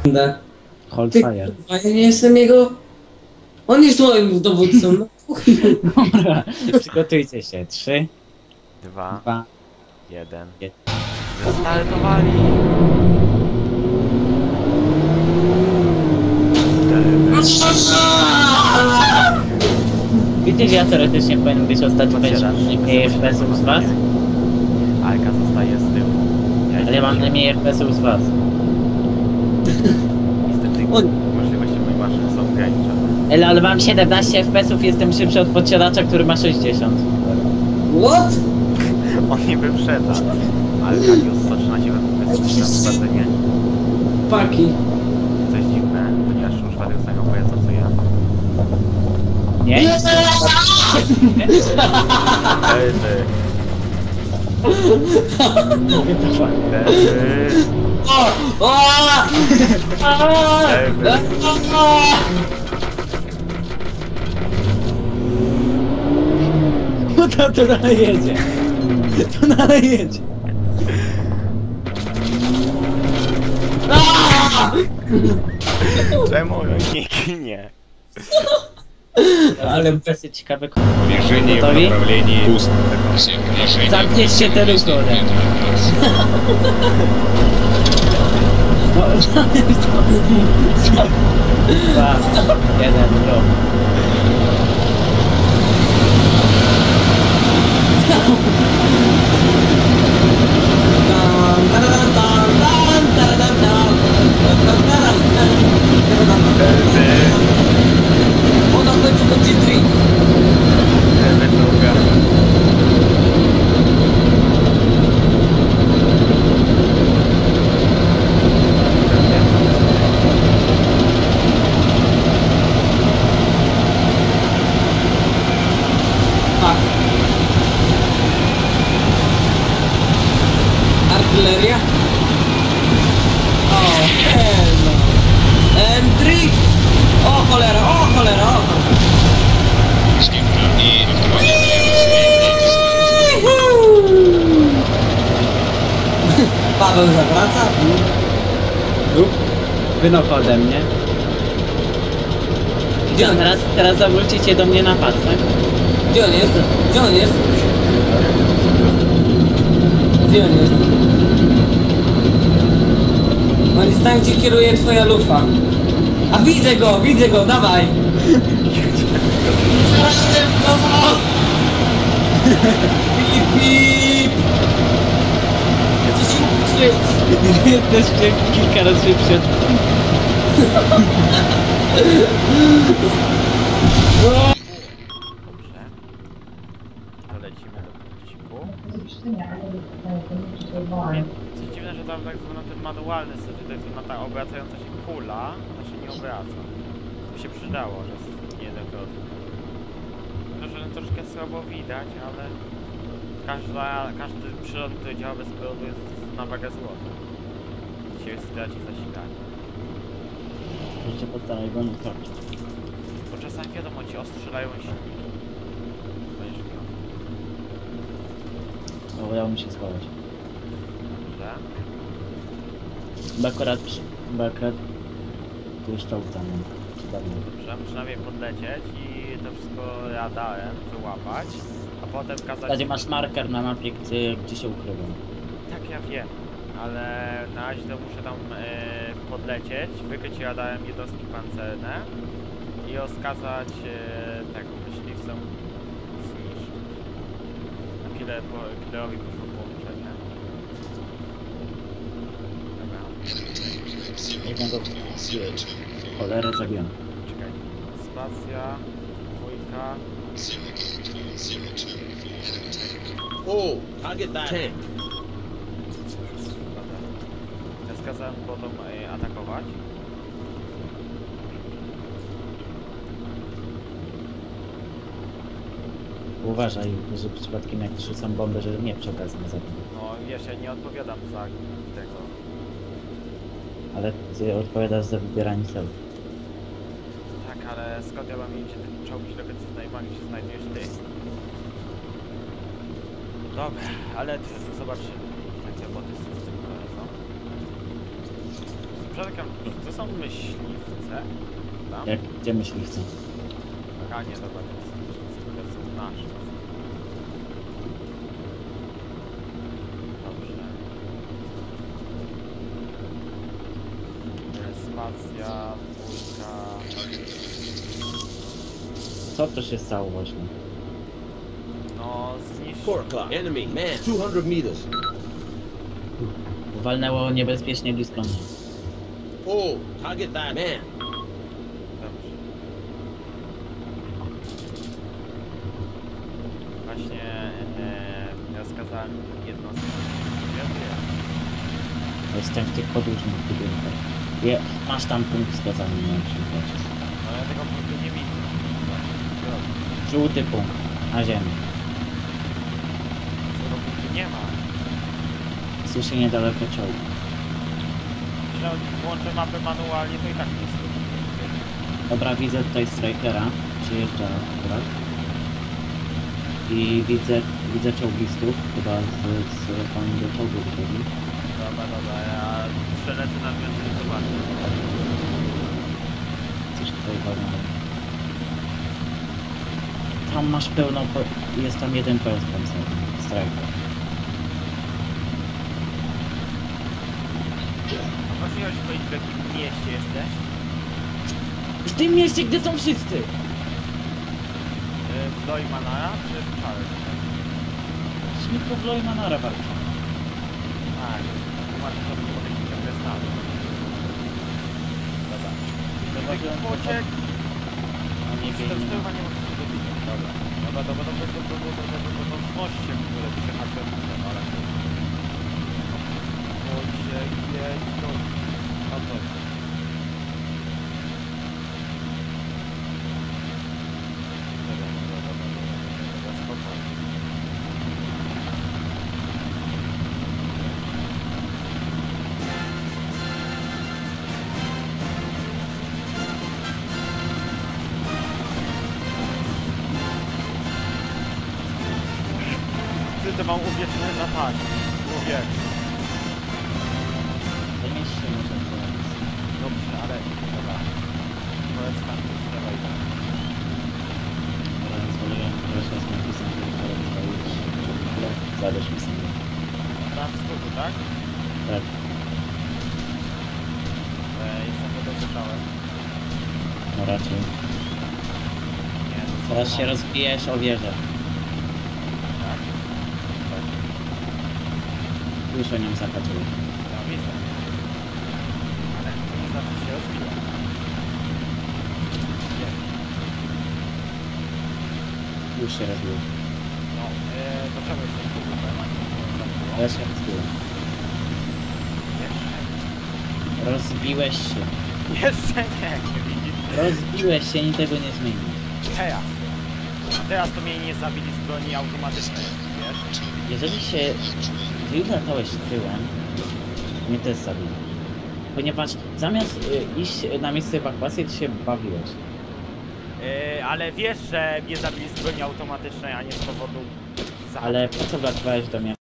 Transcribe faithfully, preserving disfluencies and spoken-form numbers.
Hold Ty, fire. kurwa, ja nie jestem jego... On jest moim dowódcą, no. Dobra, przygotujcie się. Trzy, Dwa, dwa, jeden. jeden. Wystartowali! Wiecie, że ja teoretycznie powinien być ostatni, Otwierasz. będzie najmniej F P S-ów z was? Alka zostaje z tyłu. Ale ja mam najmniej F P S-ów z was. Niestety Oj. możliwości mojej maszyny są ograniczone. Ale, ale mam siedemnaście F P S-ów, jestem szybszy od podsiadacza, który ma sześćdziesiąt. What? On nie wyprzedza. Alka już sto trzynaście metrów na prowadzenie. Paki. Coś dziwne, ponieważ używa tego samego pojazdu co ja. Nie? Ej, ty. Mówię to fakt. Ej, ty. O! O! Ej, ty. No to, to dalej jedzie. To dalej jedzie. Czemu nie ginie? Ale dosyć ciekawe. Движение в Готови? направлении пусто. Всем движениям. Zamknięcie te rukory. Dwa, jeden, go. Ona w końcu będzie drift. Ej, druga. Tak. Artyleria? O, hell no. And drift! O cholera, o cholera, o cholera. И автомобильные Paweł zawraca. Lub wynocha ode mnie. Gdzie on, Teraz, teraz zawrócicie do mnie na pas, tak? gdzie on jest? Gdzie on jest? Gdzie on jest? On jest tam, gdzie kieruje twoja lufa. A widzę go, widzę go, dawaj! Pip, pip! Co się dzieje? Jesteście kilka razy przed... Dobrze. To lecimy do punkciku. Co dziwne, że tam tak zwany ten manualny system, to jest ona ta obracająca się kula, ona się nie obraca. To by się przydało, że jest niejednokrotnie. No, że troszkę słabo widać, ale każda, każdy przyrząd, który działa bez prądu jest na wagę złota. Się straci zasilanie. Jeszcze postaraj go nie skończyć. Bo czasami wiadomo, ci ostrzelają się. Będziesz miał. No, udało mi się schować. Dobrze. Chyba akurat... przy- Chyba akurat... Tu już czołg tam mam. Czy dawno. Dobrze, przynajmniej podlecieć i to wszystko radarem wyłapać, a potem W kazać... zasadzie masz marker na mapie, gdzie, gdzie się ukrywam. Tak, ja wiem, ale na razie to muszę tam e, podlecieć, wykryć radarem jednostki pancerne i rozkazać e, tego myśliwcom zniszczyć. Na chwilę po, killerowi poszło połączenie. Dobra, Jednego cholerę zabiłem. czekaj. Spacja, dwójka. Oh, target that. Dobra. Rozkazałem botom e, atakować. Uważaj, że przypadkiem jak rzucam bombę, żeby mnie przy okazji nie zabił. No wiesz, ja nie odpowiadam za tego. Ale ty odpowiadasz za wybieranie celów. Tak, ale skąd ja mam wiedzieć, gdzie ten czołg źle znajdzie, gdzie się znajdujesz ty? Dobra, ale zobaczymy. Jak te boty z tym są. Poczekam, to są myśliwce? Tam? Jak, gdzie myśliwce? A nie, dobra, to są myśliwce, które są nasze. Dobrze. Spacja, dwójka... Co to się stało właśnie? No, zniszczył... Four o'clock. Enemy. Man. two hundred meters. Walnęło niebezpiecznie blisko mnie. Oh, target that. Man. Dobrze. Właśnie e, rozkazałem jednostkę. Jestem w tych podłużnych budynkach. Je, masz tam punkt wskazany, nie wiem czy wiecie. No ja tego punktu nie widzę. Żółty punkt, na ziemi. Tego punktu nie ma. Słyszę niedaleko czołgu. Jeśli włączę mapę manualnie, to i tak nie słyszę. Dobra, widzę tutaj strikera. Przyjeżdża akurat. I widzę, widzę czołgistów. Chyba z, z pani do czołgu wychodzi. Dobra, dobra, ja przelecę na między i zobaczę. Coś tutaj walnęło. Tam masz pełno, po- jest tam jeden pojazd pancerny. Striker. Właśnie chodzi powiedzieć, w jakim mieście jesteś? W tym mieście, gdzie są wszyscy! Yy, W Loimanara czy w Charles? Śmigło w Loimanara walczy. Tak, tłumaczę to po technikę wyznaną. Dobra. Zauważyłem Pociek! A nie Z tyłu biegnie. nie mogę się dobić. Dobra. Dobra, dobra, dobra, dobra, dobra, dobra, dobra, dobra, znoście w ogóle, to się hakiem ale... Pociek, jedź, to... A to... Dobra, dobra, dobra, dobra, dobra, spokojnie. Ty to mam uwiecznione na tak. Człowiek. To mieście może teraz. Dobrze, ale... Dobra. Powiedz tam, to trzeba i tak. Teraz zwoliłem wreszcie z napisem, że tutaj już... Zadesz mi sobie. Tam z tyłu, tak? Tak. E, jestem to dosłyszałem. No raczej. Nie, to są Teraz się moje. rozbijesz o wieżę. Tak. Tak. Już o nią zahaczyły. Ja widzę. Ale to nie znaczy, że się rozwija. Nie. Już się rozbił. No, e, to czego jeszcze tu tutaj ma nie zabiło? Ja się rozbiłem. Jeszcze. Rozbiłeś się. Jeszcze nie, widzisz? Rozbiłeś się i tego nie zmienisz. Teraz. A teraz to mnie nie zabili z broni automatycznej, wiesz? Jeżeli się... Jeżeli latałeś tyłem, mnie też zabili. Ponieważ zamiast y, iść na miejsce ewakuacji, ty się bawiłeś. Yy, ale wiesz, że mnie zabili z broni automatycznej, a nie z powodu... Ale po co wlatowałeś do mnie?